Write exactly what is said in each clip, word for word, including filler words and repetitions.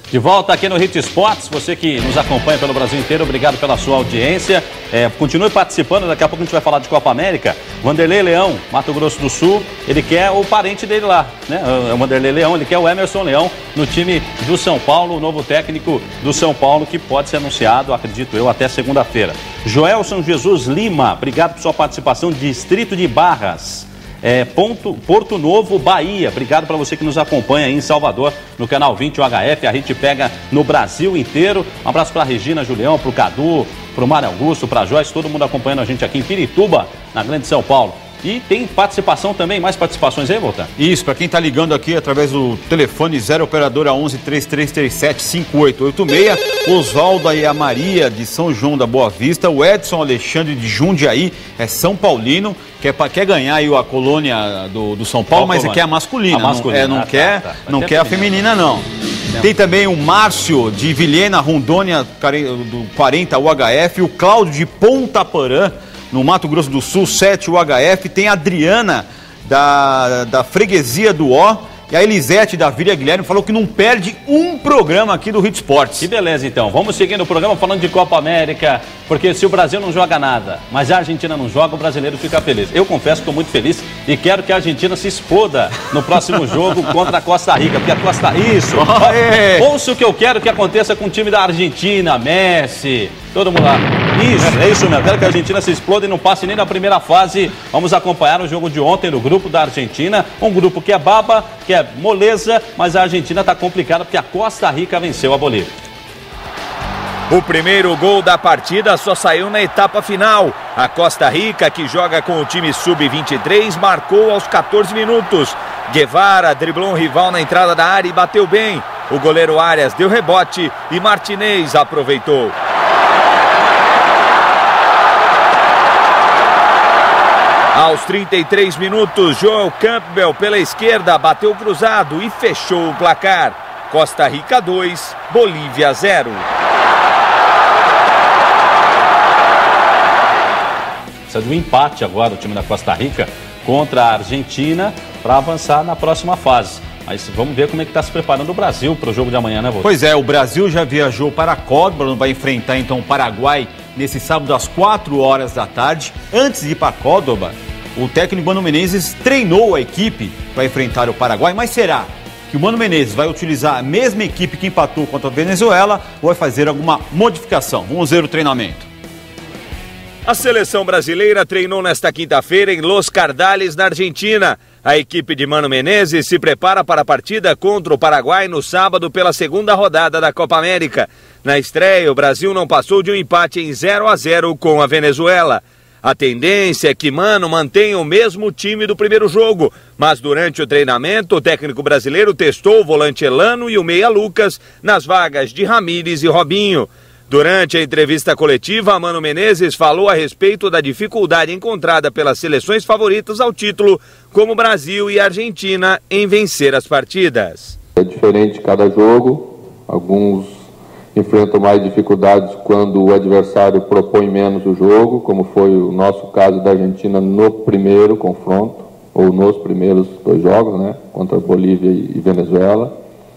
De volta aqui no Hit Sports, você que nos acompanha pelo Brasil inteiro, obrigado pela sua audiência. É, continue participando, daqui a pouco a gente vai falar de Copa América. Vanderlei Leão, Mato Grosso do Sul, ele quer o parente dele lá, né? O Vanderlei Leão, ele quer o Emerson Leão no time do São Paulo, o novo técnico do São Paulo, que pode ser anunciado, acredito eu, até segunda-feira. Joelson Jesus Lima, obrigado por sua participação, Distrito de Barras. É, Ponto, Porto Novo, Bahia. Obrigado para você que nos acompanha aí em Salvador, no canal vinte, o H F. A gente pega no Brasil inteiro. Um abraço para a Regina Julião, para o Cadu, para o Mário Augusto, para a Joyce, todo mundo acompanhando a gente aqui em Pirituba, na Grande São Paulo. E tem participação também, mais participações aí, Volta? Isso, para quem está ligando aqui através do telefone zero operadora onze, três três três sete, cinco oito oito seis, Oswaldo e a Maria de São João da Boa Vista, o Edson Alexandre de Jundiaí, é São Paulino, quer, quer ganhar aí a colônia do, do São Paulo, Qual mas quer a masculina, a masculina. Não, é, não ah, quer, tá, tá. não quer a feminina não. Tem também o Márcio de Vilhena, Rondônia, do quarenta, o H F, o Cláudio de Ponta Porã, no Mato Grosso do Sul, sete, o H F, tem a Adriana da, da Freguesia do O, e a Elisete da Vila Guilherme falou que não perde um programa aqui do Hit Sports. Que beleza, então. Vamos seguindo o programa falando de Copa América, porque se o Brasil não joga nada, mas a Argentina não joga, o brasileiro fica feliz. Eu confesso que estou muito feliz e quero que a Argentina se exploda no próximo jogo contra a Costa Rica, porque a Costa... Isso! Ouça o que eu quero que aconteça com o time da Argentina, Messi, todo mundo lá. Isso, é isso mesmo. Quero que a Argentina se exploda e não passe nem na primeira fase. Vamos acompanhar o jogo de ontem no grupo da Argentina. Um grupo que é baba, que é moleza, mas a Argentina está complicada porque a Costa Rica venceu a Bolívia. O primeiro gol da partida só saiu na etapa final. A Costa Rica, que joga com o time sub vinte e três, marcou aos quatorze minutos. Guevara driblou um rival na entrada da área e bateu bem. O goleiro Arias deu rebote e Martinez aproveitou. Aos trinta e três minutos, Joel Campbell pela esquerda bateu cruzado e fechou o placar. Costa Rica dois, Bolívia zero. Precisa de um empate agora o time da Costa Rica contra a Argentina para avançar na próxima fase. Mas vamos ver como é que está se preparando o Brasil para o jogo de amanhã, né, Vô? Pois é, o Brasil já viajou para Córdoba, vai enfrentar então o Paraguai nesse sábado às quatro horas da tarde. Antes de ir para Córdoba, o técnico Mano Menezes treinou a equipe para enfrentar o Paraguai, mas será que o Mano Menezes vai utilizar a mesma equipe que empatou contra a Venezuela ou vai fazer alguma modificação? Vamos ver o treinamento. A seleção brasileira treinou nesta quinta-feira em Los Cardales, na Argentina. A equipe de Mano Menezes se prepara para a partida contra o Paraguai no sábado pela segunda rodada da Copa América. Na estreia, o Brasil não passou de um empate em zero a zero com a Venezuela. A tendência é que Mano mantenha o mesmo time do primeiro jogo, mas durante o treinamento o técnico brasileiro testou o volante Elano e o meia Lucas nas vagas de Ramírez e Robinho. Durante a entrevista coletiva, Mano Menezes falou a respeito da dificuldade encontrada pelas seleções favoritas ao título, como Brasil e Argentina, em vencer as partidas. É diferente cada jogo, alguns enfrentam mais dificuldades quando o adversário propõe menos o jogo, como foi o nosso caso da Argentina no primeiro confronto, ou nos primeiros dois jogos, né, contra Bolívia e Venezuela.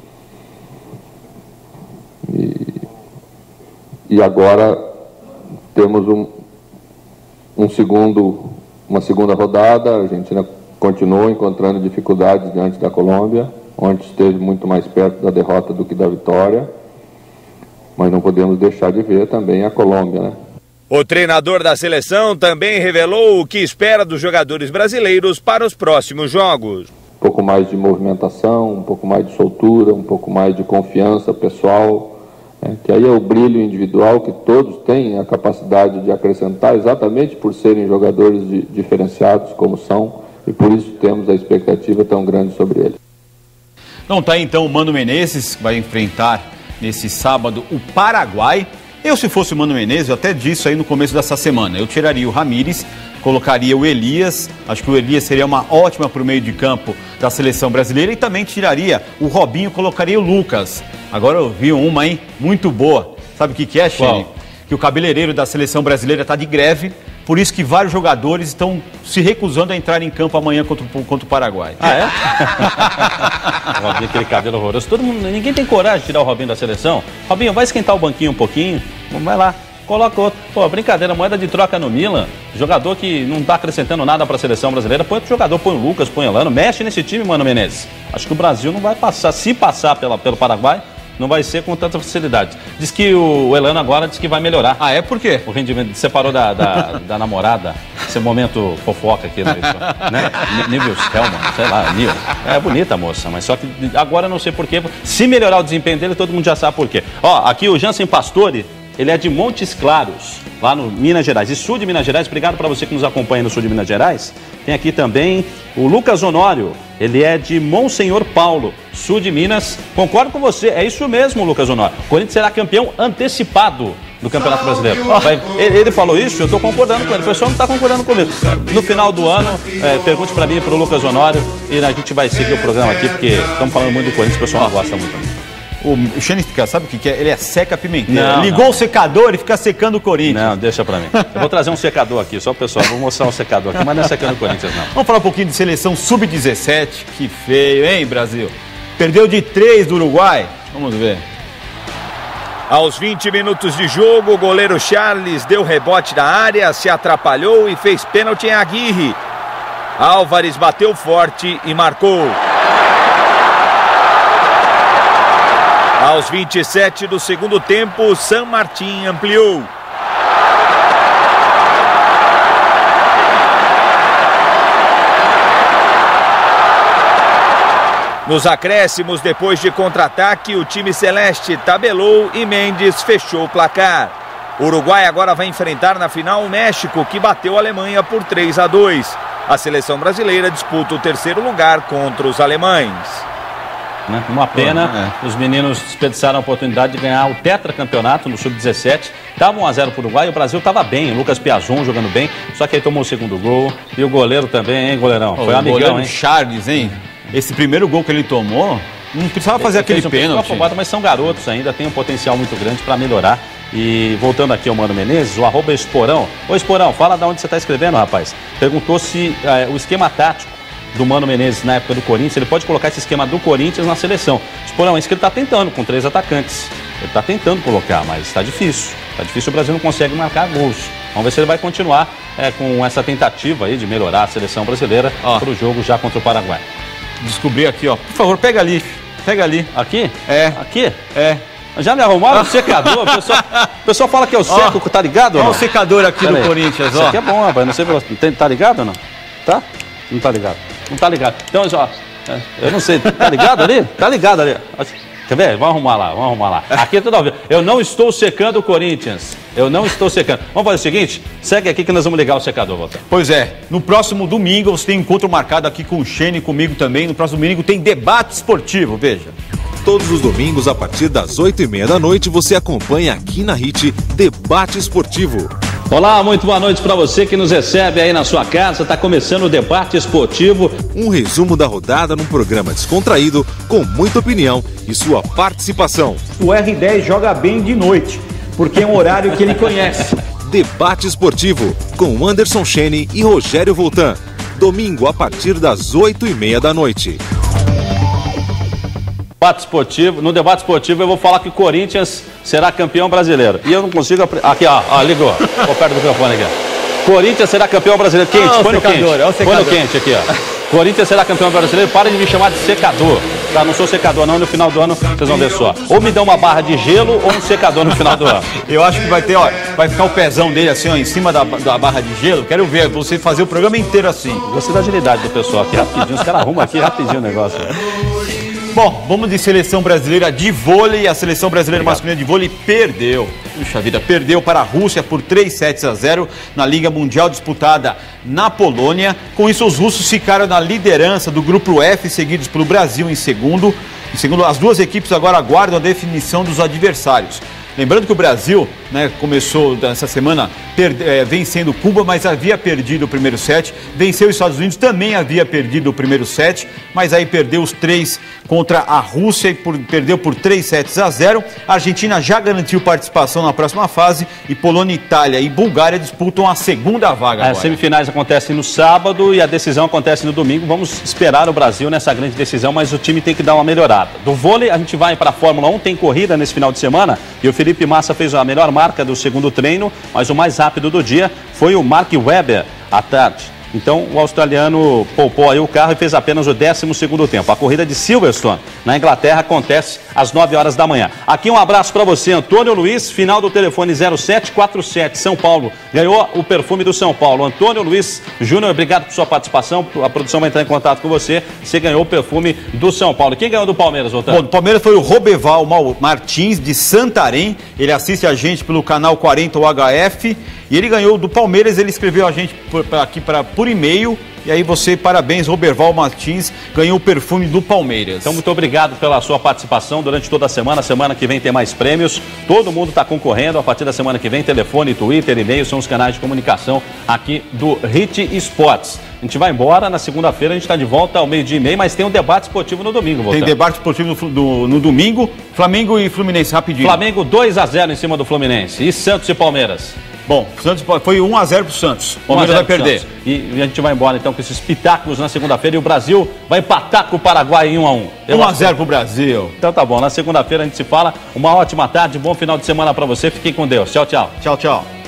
E... E agora temos um, um segundo, uma segunda rodada. A Argentina continua encontrando dificuldades diante da Colômbia, onde esteve muito mais perto da derrota do que da vitória. Mas não podemos deixar de ver também a Colômbia, né? O treinador da seleção também revelou o que espera dos jogadores brasileiros para os próximos jogos. Um pouco mais de movimentação, um pouco mais de soltura, um pouco mais de confiança pessoal. É, que aí é o brilho individual que todos têm a capacidade de acrescentar, exatamente por serem jogadores de, diferenciados como são, e por isso temos a expectativa tão grande sobre eles. Então tá aí então o Mano Menezes, que vai enfrentar nesse sábado o Paraguai. Eu, se fosse o Mano Menezes, eu até disse aí no começo dessa semana, eu tiraria o Ramírez, colocaria o Elias, acho que o Elias seria uma ótima para o meio de campo da seleção brasileira, e também tiraria o Robinho, colocaria o Lucas. Agora eu vi uma, hein, muito boa. Sabe o que que é, Chile? Que o cabeleireiro da seleção brasileira está de greve, por isso que vários jogadores estão se recusando a entrar em campo amanhã contra, contra o Paraguai. Ah, é? Robinho, aquele cabelo horroroso. Todo mundo, ninguém tem coragem de tirar o Robinho da seleção. Robinho, vai esquentar o banquinho um pouquinho, vai lá. Coloca outro. Pô, brincadeira, moeda de troca no Milan. Jogador que não tá acrescentando nada para a seleção brasileira. Põe outro jogador, põe o Lucas, põe o Elano. Mexe nesse time, Mano Menezes. Acho que o Brasil não vai passar. Se passar pela, pelo Paraguai, não vai ser com tanta facilidade. Diz que o Elano agora diz que vai melhorar. Ah, é? Por quê? O rendimento. Separou da, da, da namorada. Esse momento fofoca aqui, né? né? Nível Selma, sei lá, Nil. É bonita a moça, mas só que agora eu não sei por quê. Se melhorar o desempenho dele, todo mundo já sabe por quê. Ó, aqui o Jansen Pastore. Ele é de Montes Claros, lá no Minas Gerais. E sul de Minas Gerais, obrigado para você que nos acompanha no sul de Minas Gerais. Tem aqui também o Lucas Honório, ele é de Monsenhor Paulo, sul de Minas. Concordo com você, é isso mesmo, Lucas Honório. O Corinthians será campeão antecipado do Campeonato Brasileiro. Vai, ele, ele falou isso, eu estou concordando com ele. O pessoal não está concordando comigo. No final do ano, é, pergunte para mim e para o Lucas Honório e a gente vai seguir o programa aqui, porque estamos falando muito do Corinthians, o pessoal não gosta muito. O Xênis, sabe o que, que é? Ele é seca pimenteira. Não, Ligou não. o secador e fica secando o Corinthians. Não, deixa pra mim. Eu vou trazer um secador aqui, só o pessoal. Vou mostrar um secador aqui, mas não é secando o Corinthians, não. Vamos falar um pouquinho de seleção sub dezessete. Que feio, hein, Brasil? Perdeu de três do Uruguai. Vamos ver. Aos vinte minutos de jogo, o goleiro Charles deu rebote na área, se atrapalhou e fez pênalti em Aguirre. Álvares bateu forte e marcou. Aos vinte e sete do segundo tempo, San Martín ampliou. Nos acréscimos, depois de contra-ataque, o time celeste tabelou e Mendes fechou o placar. O Uruguai agora vai enfrentar na final o México, que bateu a Alemanha por três a dois. A seleção brasileira disputa o terceiro lugar contra os alemães. Né? Uma pena, é. Os meninos desperdiçaram a oportunidade de ganhar o tetracampeonato no sub dezessete. Estava um a zero para o Uruguai e o Brasil estava bem. O Lucas Piazon jogando bem, só que aí tomou o segundo gol. E o goleiro também, hein, goleirão? Oh, Foi um amigão, hein? Charles, hein? Esse primeiro gol que ele tomou, não precisava fazer ele aquele um pênalti. Afobado, mas são garotos ainda, tem um potencial muito grande para melhorar. E voltando aqui ao Mano Menezes, o arroba Esporão. Ô Esporão, fala de onde você está escrevendo, rapaz. Perguntou se é, o esquema tático do Mano Menezes na época do Corinthians, ele pode colocar esse esquema do Corinthians na seleção. Esporão, é isso que ele está tentando, com três atacantes. Ele está tentando colocar, mas está difícil. Está difícil, o Brasil não consegue marcar gols. Vamos ver se ele vai continuar é, com essa tentativa aí de melhorar a seleção brasileira para o jogo já contra o Paraguai. Descobri aqui, ó. Por favor, pega ali. Pega ali. Aqui? É. Aqui? É. Já me arrumaram o secador? O pessoal, o pessoal fala que é o seco, ó, tá ligado? Olha o secador aqui do Corinthians, ó. Isso aqui é bom, rapaz. Não sei, tá ligado ou não? Tá? Não tá ligado. Não tá ligado. Então, ó, eu não sei, tá ligado ali? Tá ligado ali. Quer ver? Vamos arrumar lá, vamos arrumar lá. Aqui é tudo ao vivo. Eu não estou secando o Corinthians. Eu não estou secando. Vamos fazer o seguinte? Segue aqui que nós vamos ligar o secador, Walter. Pois é. No próximo domingo você tem um encontro marcado aqui com o Xene e comigo também. No próximo domingo tem debate esportivo, veja. Todos os domingos, a partir das oito e meia da noite, você acompanha aqui na Hit Debate Esportivo. Olá, muito boa noite para você que nos recebe aí na sua casa. Está começando o Debate Esportivo. Um resumo da rodada num programa descontraído, com muita opinião e sua participação. O R dez joga bem de noite, porque é um horário que ele conhece. Debate Esportivo, com Anderson Chene e Rogério Voltan. Domingo, a partir das oito e meia da noite. Debate esportivo, no debate esportivo eu vou falar que o Corinthians será campeão brasileiro. E eu não consigo... Apre... Aqui, ó, ó, ligou. Vou perto do microfone aqui, ó. Corinthians será campeão brasileiro. Quente, ah, põe no quente. Põe no quente aqui, ó. Corinthians será campeão brasileiro. Para de me chamar de secador. Tá, não sou secador não, no final do ano vocês vão ver só. Ou me dão uma barra de gelo ou um secador no final do ano. Eu acho que vai ter, ó, vai ficar o pezão dele assim, ó, em cima da, da barra de gelo. Quero ver você fazer o programa inteiro assim. Gostei da agilidade do pessoal aqui, rapidinho. Os caras arrumam aqui rapidinho o negócio. Bom, vamos de seleção brasileira de vôlei. A seleção brasileira Obrigado. masculina de vôlei perdeu. Puxa vida, perdeu para a Rússia por três sets a zero na Liga Mundial disputada na Polônia. Com isso, os russos ficaram na liderança do grupo F, seguidos pelo Brasil em segundo. Em segundo, as duas equipes agora aguardam a definição dos adversários. Lembrando que o Brasil, né, começou essa semana perde, é, vencendo Cuba, mas havia perdido o primeiro set. Venceu os Estados Unidos, também havia perdido o primeiro set, mas aí perdeu os três contra a Rússia e por, perdeu por três sets a zero. A Argentina já garantiu participação na próxima fase e Polônia, Itália e Bulgária disputam a segunda vaga agora. As semifinais acontecem no sábado e a decisão acontece no domingo. Vamos esperar o Brasil nessa grande decisão, mas o time tem que dar uma melhorada. Do vôlei, a gente vai para a Fórmula um, tem corrida nesse final de semana e o Felipe Massa fez a melhor marca do segundo treino, mas o mais rápido do dia foi o Mark Webber à tarde. Então o australiano poupou aí o carro e fez apenas o décimo segundo tempo. A corrida de Silverstone, na Inglaterra, acontece às nove horas da manhã. Aqui um abraço para você, Antônio Luiz, final do telefone zero sete quatro sete, São Paulo. Ganhou o perfume do São Paulo. Antônio Luiz Júnior, obrigado por sua participação. A produção vai entrar em contato com você. Você ganhou o perfume do São Paulo. Quem ganhou do Palmeiras, Voltando? Bom, do Palmeiras foi o Roberval Martins, de Santarém. Ele assiste a gente pelo canal quarenta U H F. E ele ganhou do Palmeiras, ele escreveu a gente por, aqui pra, por e-mail. E aí você, parabéns, Roberval Martins, ganhou o perfume do Palmeiras. Então, muito obrigado pela sua participação durante toda a semana. Semana que vem tem mais prêmios. Todo mundo está concorrendo. A partir da semana que vem, telefone, Twitter, e-mail são os canais de comunicação aqui do Hit Esportes. A gente vai embora, na segunda-feira a gente está de volta ao meio-dia e meio, mas tem um debate esportivo no domingo, Voltando. Tem debate esportivo no, do, no domingo, Flamengo e Fluminense, rapidinho. Flamengo dois a zero em cima do Fluminense. E Santos e Palmeiras? Bom, Santos foi um a zero pro Santos. O Palmeiras vai perder. E a gente vai embora então com esses espetáculos na segunda-feira e o Brasil vai empatar com o Paraguai em um a um. um a zero pro Brasil. Então tá bom, na segunda-feira a gente se fala. Uma ótima tarde, bom final de semana para você. Fiquem com Deus. Tchau, tchau. Tchau, tchau.